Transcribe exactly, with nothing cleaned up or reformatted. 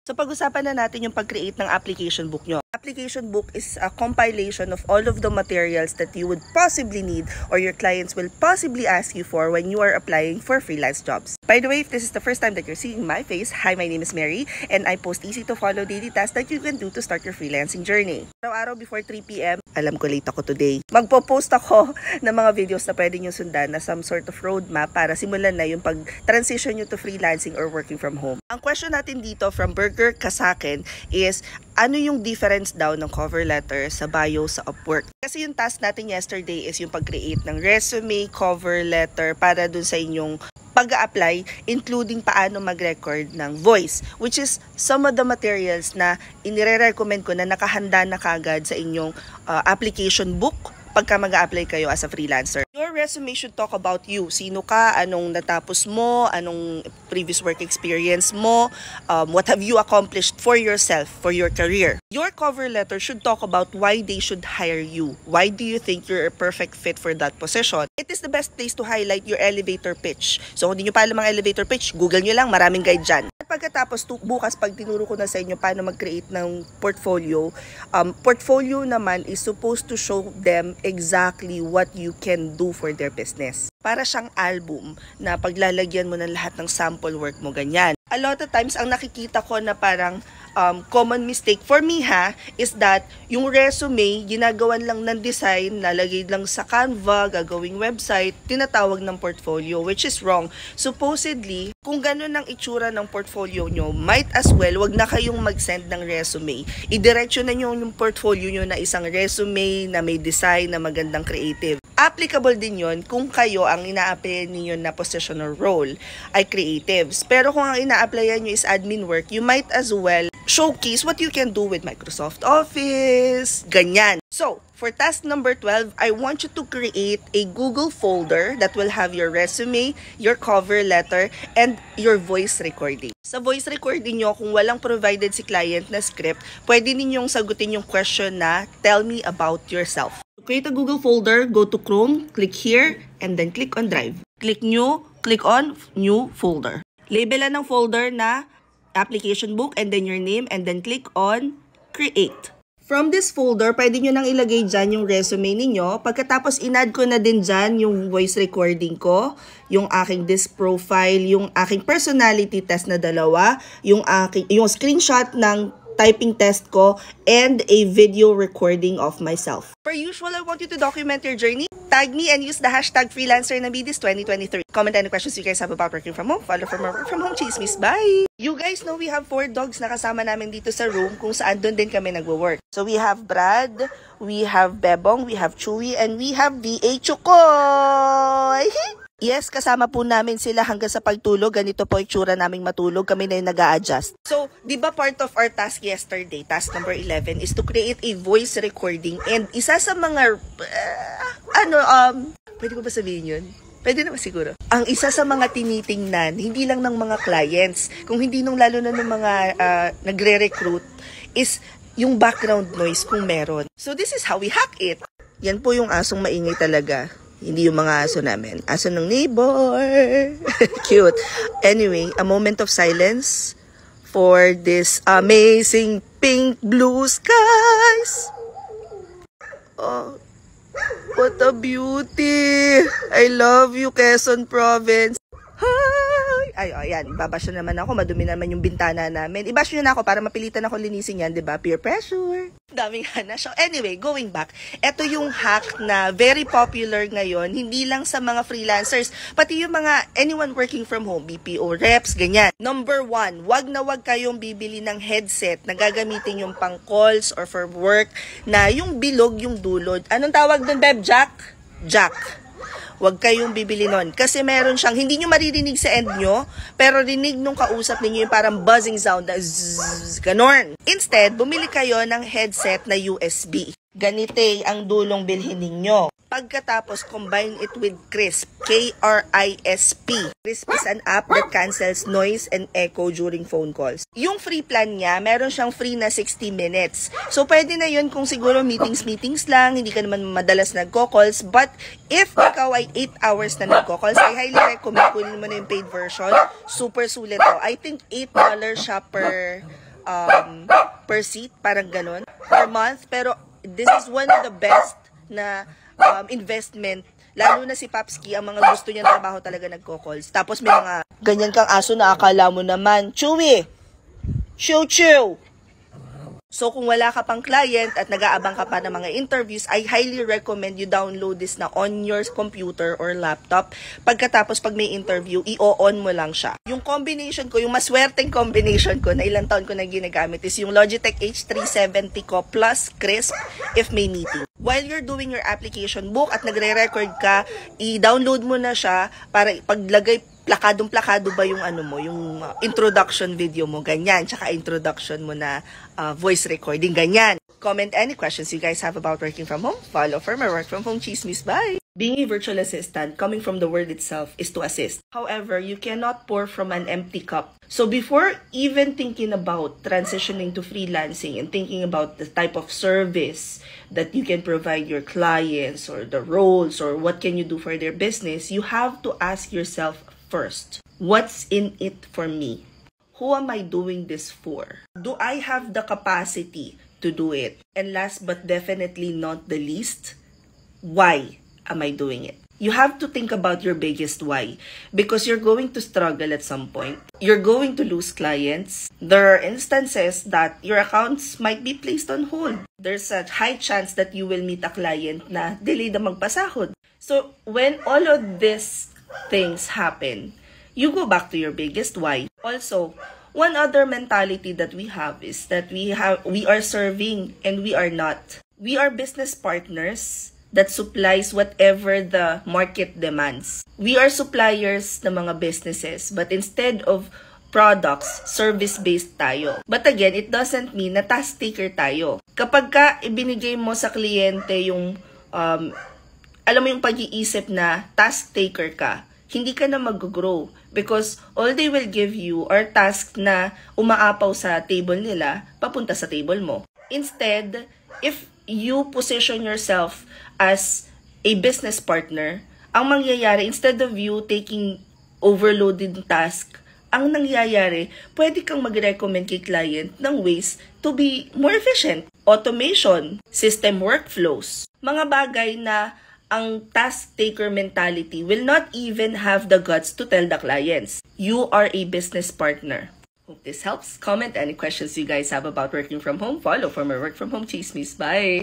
So pag-usapan na natin yung pag-create ng application book nyo. Application book is a compilation of all of the materials that you would possibly need or your clients will possibly ask you for when you are applying for freelance jobs. By the way, if this is the first time that you're seeing my face, hi, my name is Mary and I post easy to follow daily tasks that you can do to start your freelancing journey. Araw-araw before three p m, alam ko late ako today, magpo-post ako ng mga videos na pwede nyo sundan na some sort of roadmap para simulan na yung pag-transition nyo to freelancing or working from home. Ang question natin dito from Burger Kasakin is, ano yung difference daw ng cover letter sa bio sa Upwork? Kasi yung task natin yesterday is yung pag-create ng resume, cover letter para dun sa inyong pag-a-apply, including paano mag-record ng voice, which is some of the materials na inire-recommend ko na nakahanda na kagad sa inyong uh, application book pagka mag-a-apply kayo as a freelancer. Your resume should talk about you. Sino ka? Anong natapos mo? Anong previous work experience mo? Um, what have you accomplished for yourself, for your career? Your cover letter should talk about why they should hire you. Why do you think you're a perfect fit for that position? It is the best place to highlight your elevator pitch. So kung hindi nyo pa alam ang elevator pitch, Google nyo lang, maraming guide dyan. At pagkatapos, bukas pag tinuro ko na sa inyo paano mag-create ng portfolio, um, portfolio naman is supposed to show them exactly what you can do for their business. Para siyang album na paglalagyan mo ng lahat ng sample work mo, ganyan. A lot of times, ang nakikita ko na parang um, common mistake for me ha, is that yung resume, ginagawan lang ng design, nalagay lang sa Canva, gagawing website, tinatawag ng portfolio, which is wrong. Supposedly, kung ganun ang itsura ng portfolio nyo, might as well, wag na kayong mag-send ng resume. Idiretso na nyo yung portfolio nyo na isang resume na may design, na magandang creative. Applicable din yon kung kayo ang ina-apply niyo na position or role ay creatives. Pero kung ang ina-applyan nyo is admin work, you might as well showcase what you can do with Microsoft Office, ganyan. So, for task number twelve, I want you to create a Google folder that will have your resume, your cover letter, and your voice recording. Sa voice recording nyo, kung walang provided si client na script, pwede ninyong sagutin yung question na, tell me about yourself. Create a Google folder, go to Chrome, click here, and then click on Drive. Click New, click on New Folder. Labelan ng folder na application book and then your name and then click on Create. From this folder, pwede nyo nang ilagay dyan yung resume ninyo. Pagkatapos, inad ko na din dyan yung voice recording ko, yung aking disc profile, yung aking personality test na dalawa, yung, aking, yung screenshot ng typing test ko, and a video recording of myself. Per usual, I want you to document your journey. Tag me and use the hashtag FreelancerNabidis twenty twenty-three. Comment any questions you guys have about working from home. Follow for more work from home chismis. Bye! You guys know we have four dogs na kasama namin dito sa room kung saan doon din kami nagwo-work. So we have Brad, we have Bebong, we have Chewy, and we have V A Chukoy! Yes, kasama po namin sila hanggang sa pagtulog. Ganito po itsura naming matulog. Kami na yung nag-a-adjust. So, di ba part of our task yesterday, task number eleven, is to create a voice recording. And isa sa mga, uh, ano, um, pwede ko ba sabihin yun? Pwede naman siguro. Ang isa sa mga tinitingnan, hindi lang ng mga clients, kung hindi nung lalo na ng mga uh, nagre-recruit, is yung background noise kung meron. So, this is how we hack it. Yan po yung asong maingay talaga. Hindi yung mga aso namin. Aso ng neighbor. Cute. Anyway, a moment of silence for this amazing pink blue skies. Oh, what a beauty. I love you, Quezon Province. Hi! Ay, ayan. Ibabash na naman ako. Madumi naman yung bintana namin. Ibash nyo na ako para mapilitan ako linisin yan, diba? Peer pressure. Daming hana. So, anyway, going back. Ito yung hack na very popular ngayon. Hindi lang sa mga freelancers, pati yung mga anyone working from home, B P O reps, ganyan. Number one, wag na wag kayong bibili ng headset na gagamitin yung pang calls or for work na yung bilog yung dulod. Anong tawag dun, Beb? Jack? Jack. Huwag kayong bibili nun. Kasi meron siyang, hindi nyo maririnig sa end nyo, pero rinig nung kausap ninyo yung parang buzzing sound na zzz, ganon. Instead, bumili kayo ng headset na U S B. Ganite ang dulong bilhin ninyo. Pagkatapos, combine it with Krisp. K R I S P. Krisp is an app that cancels noise and echo during phone calls. Yung free plan niya, meron siyang free na sixty minutes. So, pwede na yun kung siguro meetings-meetings lang, hindi ka naman madalas nagko-calls. But, if ikaw ay eight hours na nagko-calls, I highly recommend kunin mo na yung paid version. Super sulit to. I think eight dollars siya per um, per seat, parang ganun, per month. Pero this is one of the best na um, investment. Lalo na si Papski, ang mga gusto niya trabaho talaga nagko-calls. Tapos may mga ganyan kang aso na akala mo naman, Chewy! Chew chew! So kung wala ka pang client at nag-aabang ka pa ng mga interviews, I highly recommend you download this na on your computer or laptop. Pagkatapos pag may interview, i-on mo lang siya. Yung combination ko, yung maswerteng combination ko na ilang taon ko na ginagamit is yung Logitech H three seventy ko plus Crisp if may meeting. While you're doing your application book at nagre-record ka, i-download mo na siya para paglagay plakadong-plakado ba yung ano mo, yung uh, introduction video mo, ganyan, tsaka introduction mo na uh, voice recording, ganyan. Comment any questions you guys have about working from home. Follow for my work from home chismis. Bye! Being a virtual assistant, coming from the word itself, is to assist. However, you cannot pour from an empty cup. So before even thinking about transitioning to freelancing and thinking about the type of service that you can provide your clients or the roles or what can you do for their business, you have to ask yourself first, what's in it for me? Who am I doing this for? Do I have the capacity to do it? And last but definitely not the least, why am I doing it? You have to think about your biggest why, because you're going to struggle at some point. You're going to lose clients. There are instances that your accounts might be placed on hold. There's a high chance that you will meet a client na delayed na magpasahod. So when all of this things happen, you go back to your biggest why. Also, one other mentality that we have is that we have we are serving and we are not. We are business partners that supplies whatever the market demands. We are suppliers ng mga businesses, but instead of products, service-based tayo. But again, it doesn't mean na task taker tayo. Kapag ka ibinigay mo sa kliyente yung um, alam mo yung pag-iisip na task taker ka, hindi ka na mag-grow because all they will give you are tasks na umaapaw sa table nila, papunta sa table mo. Instead, if you position yourself as a business partner, ang mangyayari, instead of you taking overloaded task, ang nangyayari, pwede kang mag-recommend kay client ng ways to be more efficient. Automation, system workflows, mga bagay na ang task taker mentality will not even have the guts to tell the clients. You are a business partner. Hope this helps. Comment any questions you guys have about working from home. Follow for more work from home chismis. Bye!